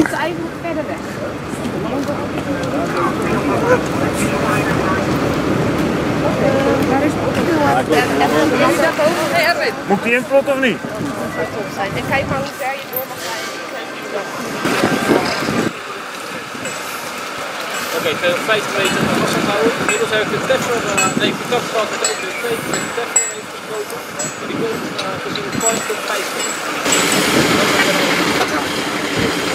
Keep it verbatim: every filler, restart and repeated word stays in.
moet eigenlijk verder weg. Daar is ook veel. Moet die inplot of niet? En kijk maar hoe ver je door mag rijden. Oké, okay, tweehonderdvijftig meter van afstand houden. Inmiddels heb ik de Teflon, uh, nee, contact gehad met ook de twee met de Teflon heeft gesproken. Maar die komt uh, tussen de point en vijftig.